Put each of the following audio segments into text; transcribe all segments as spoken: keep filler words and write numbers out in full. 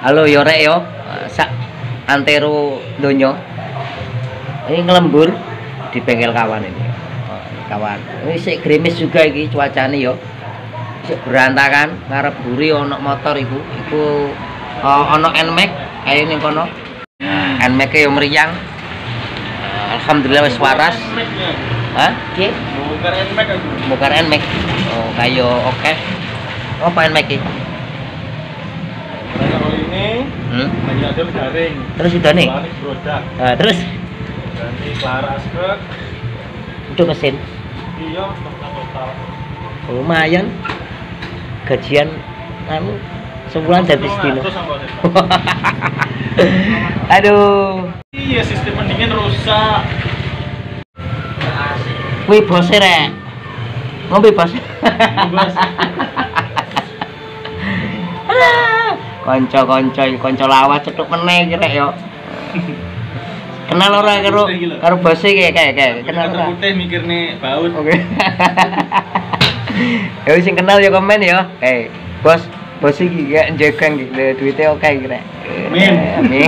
Halo yo rek yo. Sak antero donya. Ini ngelembur di bengkel kawan ini. Oh, ini kawan. Ini sik gerimis juga iki cuacane yo. Sik berantakan ngarep buri ono motor iku. Iku uh, ono Nmax kayak ning kono. Nah, Nmax yo meriang. Uh, Alhamdulillah wis waras. Hah? Ki? Bongkar Nmax aku. Bongkar Nmax. Oh, kayo oke. Okay. Apa Nmax iki? Ini Hmm? hanya ada garing. Terus udah nih. Nah, terus Ganti Clara Asket. itu mesin. Iya, total. Lumayan. Gajian anu sebulan dari sedino. Aduh. Iya, sistem pendingin rusak. Wih bose rek. Ngombe bos. Bos. Konco-konco konco lawas cetuk meneh iki rek yo. Kenal ora karo karo bose iki kayak kayak kenal ora. Putih mikir nih baut. Oke. Ya wis sing kenal ya komen ya. Eh, bos, bos iki gak njegeng iki duitnya oke iki rek. Amin. Amin.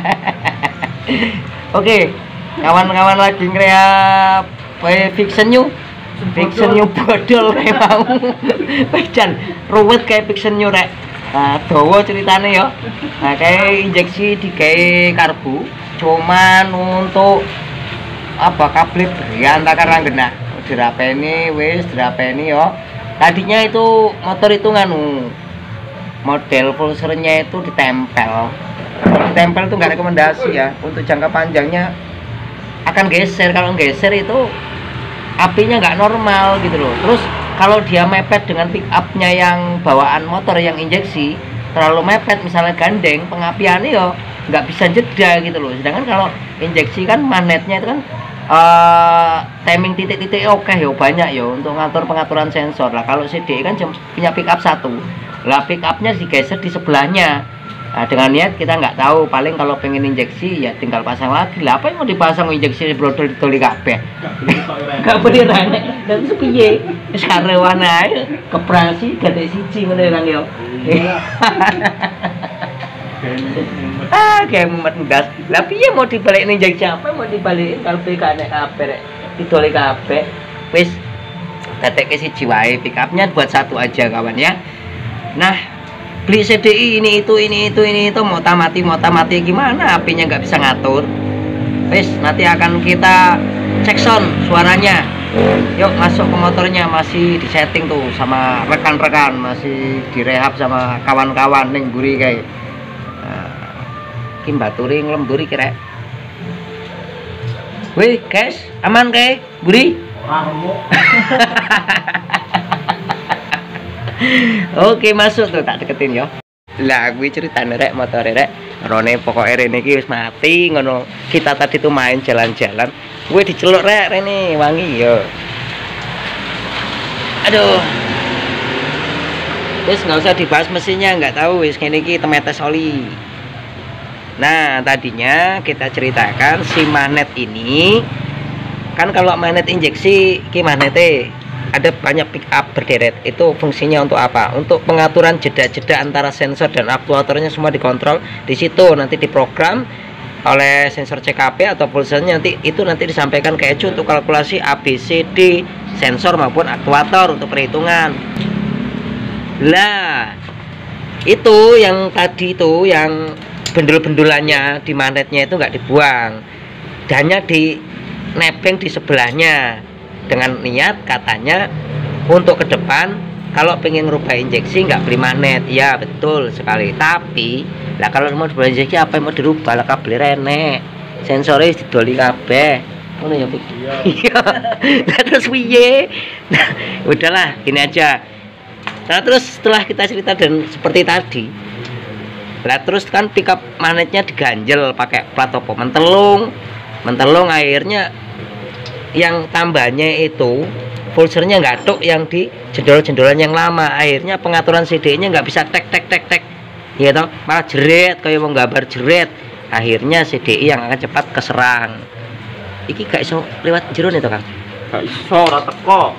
Oke, kawan-kawan lagi ngreap kayak fiction new. Fiction new bodol kayak mau. Pejan ruwet kayak fiction new rek. Nah, dawa ceritane ya. Nah, kayak injeksi digawe karbu cuman untuk apa kabel berantakan ranggena. Dirapeni wis dirapeni ya. Tadinya itu motor itu nganu model pulsernya itu ditempel. Ditempel itu nggak rekomendasi ya. Untuk jangka panjangnya akan geser. Kalau geser itu apinya nggak normal gitu loh. Terus kalau dia mepet dengan pick up-nya yang bawaan motor yang injeksi terlalu mepet misalnya gandeng pengapiannya yo nggak bisa jeda gitu loh. Sedangkan kalau injeksi kan magnetnya itu kan uh, timing titik-titik oke okay, yo banyak yo untuk ngatur pengaturan sensor lah. Kalau C D I kan punya pick up satu lah, pick up-nya digeser di sebelahnya. Nah, dengan niat kita nggak tahu, paling kalau pengen injeksi ya tinggal pasang lagi lah. Apa yang mau dipasang injeksi brodol ditoli kabeh? Gak boleh rane. Dan sepiye? Sarewan ae keprasi gadek siji ngene kan yo. Ah, kayak mumet ndas. Lah piye mau dibalikin injeksi apa? Mau dibalikin kalbe kane kabeh rek. Ditoli kabeh. Wis dadekke siji wae, pick up-nya buat satu aja kawan ya. Nah, beli C D I ini itu ini itu ini itu mau tamati mau tamati gimana apinya nggak bisa ngatur. Wis nanti akan kita cek sound suaranya. Yuk masuk ke motornya, masih di setting tuh sama rekan-rekan, masih direhab sama kawan-kawan ning buri kayak nah, ki baturi nglemburi kira. Wih guys aman kayak buri. Oke masuk tuh tak deketin yo. Lah gue ceritane rek motor rek rone pokoknya rene iki wis mati ngono. Kita tadi tuh main jalan-jalan gue diceluk rek rene wangi yo. Aduh wis nggak usah dibahas mesinnya, nggak tahu wis kene iki temetes oli. Nah tadinya kita ceritakan si magnet ini kan kalau magnet injeksi ki magnete ada banyak pick up berderet. Itu fungsinya untuk apa? Untuk pengaturan jeda-jeda antara sensor dan aktuatornya semua dikontrol di situ. Nanti diprogram oleh sensor C K P atau pulsernya, nanti itu nanti disampaikan ke E C U untuk kalkulasi A B C D sensor maupun aktuator untuk perhitungan. Lah itu yang tadi itu yang bendul-bendulannya di magnetnya itu nggak dibuang, hanya di nebeng di sebelahnya. Dengan niat katanya untuk ke depan kalau pengen ngerubah injeksi nggak beli magnet. Ya betul sekali. Tapi lah kalau mau berubah injeksi apa yang mau dirubah lah kabel rene sensornya didoli kabeh ngono ya Pik. Iya. Nah terus piye? Nah, udahlah gini aja. Nah terus setelah kita cerita dan seperti tadi lah terus kan pickup magnetnya diganjel pakai plat opo mentelung mentelung akhirnya yang tambahnya itu pulsernya nggak tuk yang di jendol-jendolan yang lama. Akhirnya pengaturan C D nya nggak bisa tek tek tek tek ya toh, malah jeret kayak mau gambar jeret. Akhirnya C D I yang akan cepat keserang. Iki gak iso lewat jero nih toh Kang? Gak iso ora teko.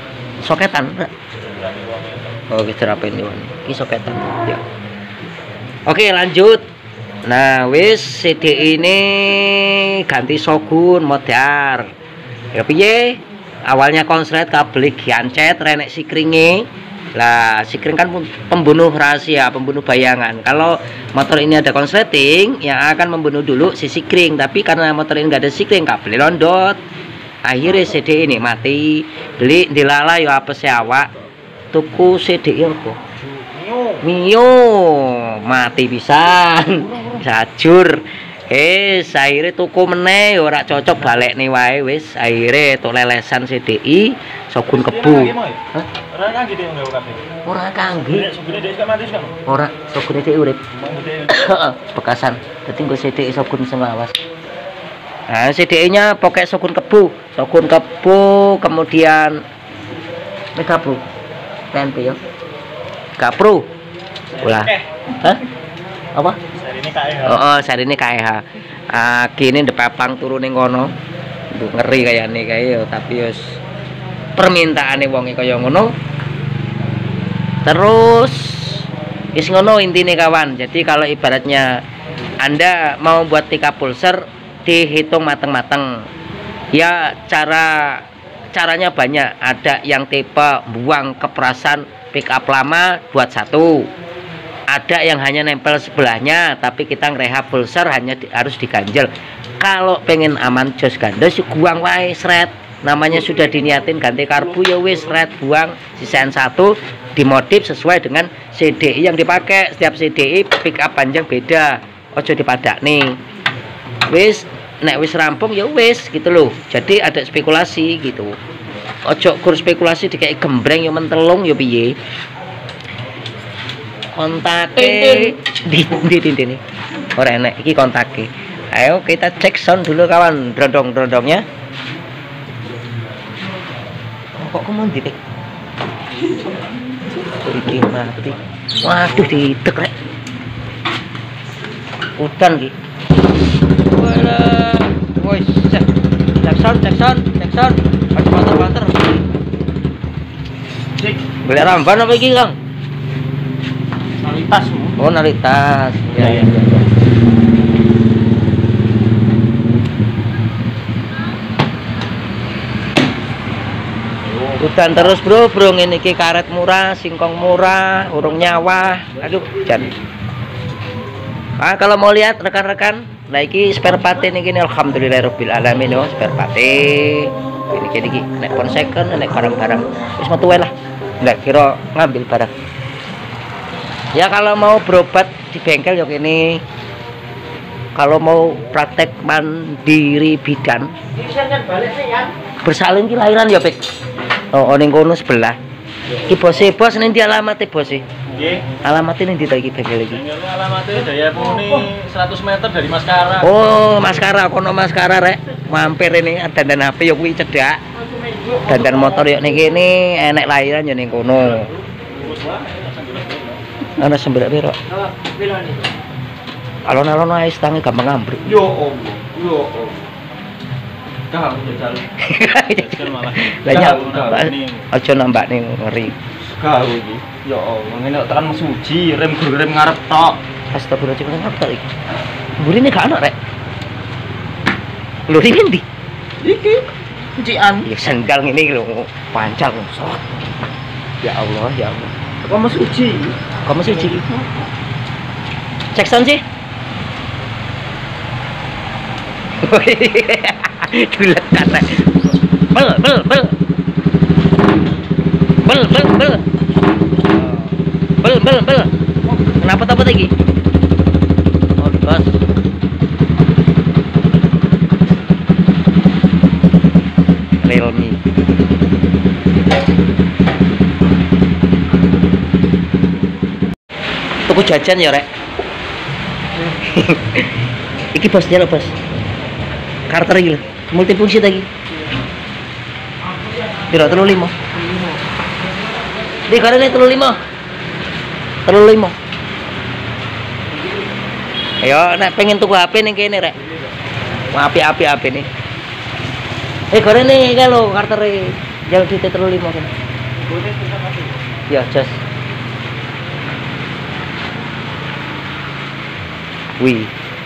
Soketan. Oh, kita rapin ini. Iki soketan ya. Oke, lanjut. Nah, wis C D ini ganti Shogun modar. Ya piye? Awalnya konslet kabel giancet renek sikringe. Lah, sikring kan pembunuh rahasia, pembunuh bayangan. Kalau motor ini ada konsleting, yang akan membunuh dulu si sikring. Tapi karena motor ini nggak ada sikring, kabel londot. Akhirnya C D ini mati. Beli dilala yo apa sih awak? Tuku C D apa? Mio mati pisan. Sajur. Eh, akhirnya tuku meneh ora cocok balik nih wae wis. Akhirnya tok lelesan C D I Shogun Kebu. Hah? Ora kangge dhewe nggawe kabeh. Ora kangge. Sugine dhewe gak mati kan. Ora, Shogun iki urip. Bekasan. Dadi nggo C D I Shogun sing lawas. Nah, C D I-nya pokoknya Shogun Kebu. Shogun Kebu, kemudian Mega Pro. T N P ya. Gapro. Ulah. Hah? Apa? Seri ini K E H. Oh, oh sari ini K E H. Ah, kini depepang turun ning kono. Duh, ngeri kayane kae ya, tapi wis permintaane wonge kaya ngono. Terus wis ngono intine kawan. Jadi kalau ibaratnya Anda mau buat tika pulser dihitung mateng-mateng. Ya cara caranya banyak. Ada yang tipe buang keperasan pick up lama buat satu. Ada yang hanya nempel sebelahnya, tapi kita ngerehab pulser hanya di, harus diganjel. Kalau pengen aman jos gandos, buang wae seret. Namanya sudah diniatin ganti karbu ya wis seret buang. Sisaan satu dimodif sesuai dengan C D I yang dipakai. Setiap C D I pick up panjang beda. Ojo dipadak nih. Wis nek wis rampung ya wis gitu loh. Jadi ada spekulasi gitu. Ojo kur spekulasi dikai gembreng yo mentelung yo piye. Kontake di di di ini ora enek iki kontake. Ayo kita cek sound dulu kawan, drondong-drondongnya. Kok kemundi Tik? Iki mati. Waduh didek rek. Udan iki. Walah. Woi, cek. Cek sound, cek sound, cek sound. Ada motor-motor. Cek. Golek ramban apa iki, Kang? Nalitas. Oh, nalitas. Ya, ya. Udan terus bro, bro ini ki karet murah, singkong murah, urung nyawa. Aduh, jan. Ah, kalau mau lihat rekan-rekan, nah iki spare part ini gini alhamdulillahirabbil alamin yo, spare part. Ini gini iki nek pon second, nek barang-barang wis metu wae lah. Ndak kira ngambil barang. Ya kalau mau berobat di bengkel ya ini. Kalau mau praktek mandiri bidan. Bersalin ki lahiran ya, Pik. Oh, ning kono sebelah. Iki bose bos ning di alamate bose. Nggih. Alamate ning di ta iki bengkel iki? Bengkel alamate Daya Muni seratus meter dari Maskara. Oh, Maskara kono Maskara rek. Mampir ini dandan H P ya kuwi cedak. Dandan motor ya ning kene enek lahiran ya ning kono. Ana sembelak piro? Alon-alon ae stange gampang ambruk. Yo om. Yo om. Dah aku jajal. Jajal malah. Lah ya aja nambakne ngeri. Gawe iki. Ya Allah, ngene kok tekan mesuji, rem rem ngarep tok. Astagfirullahaladzim apa iki? Burine gak ana rek. Lho iki ndi? Iki kucian. Ya sendal ngene iki lho, pancal sok. Ya Allah, ya Allah. Kok mesuji? Kok mesuji iki? Cek sound sih. Dulet kata. Bel bel bel. Bel bel bel. Bel bel bel. Kenapa tapa lagi? Oh, bos. Realme. Tuku jajan ya, Rek. Iki bosnya lho, Bos. Karter iki lho, multifungsi lagi. Piro telu lima. Di karene telu lima. Telu lima. Ayo nek pengen tuku H P ning kene rek. Api-api api nih. Eh karene iki lho kartere. Jal di telu lima kan. Ya, jos. Wih.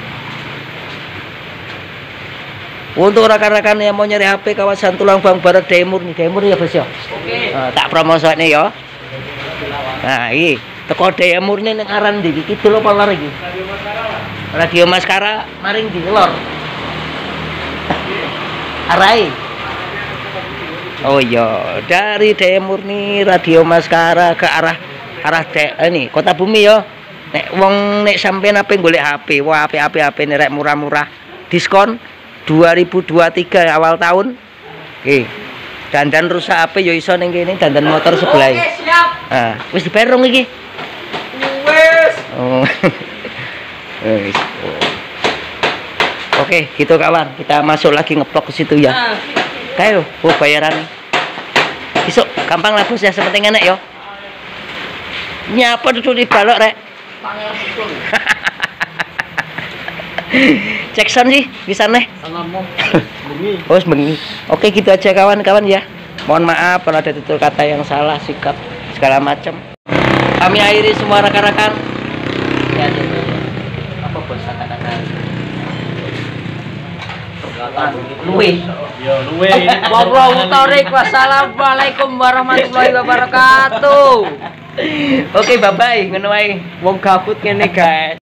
Untuk rekan-rekan yang mau nyari H P kawasan Tulang Bang Barat Daemur nih, Daemur ya bos ya. Oke. Nah, tak promosone ya. Nah, iki teko Daemur nih ning aran ndi iki kidul apa lor iki? Radio Maskara maring di lor. Arai. Oh iya, dari Daemur nih Radio Maskara ke arah arah de, ini Kota Bumi ya. Nek wong nek sampean ape golek H P, wah H P-H P nih rek murah-murah. Diskon dua ribu dua puluh tiga awal tahun. Oke. Dandan rusak H P ya iso ning kene dandan motor sebelah. Oke, siap. Ah, wis dibayar rong iki. Wes. Oh. Wis. Oke, gitu kawan. Kita masuk lagi ngeplok ke situ ya. Nah, Kayo, oh bayaran. Besok gampang lah bos ya, sepenting enak ya. Nyapa duduk di balok rek. pangeran betul. Cek sound sih, bisa nih. Salamu. Bengi. Oh, bengi. Oke, gitu aja kawan-kawan ya. Mohon maaf kalau ada tutur kata yang salah, sikap segala macam. Kami akhiri semua rekan-rekan. Ya, ya, ya. Apa bos kata-kata? Luwe. Ya, luwe. Wassalamualaikum warahmatullahi wabarakatuh. Oke, bye bye. Ngono wae. Wong gabut kene, guys.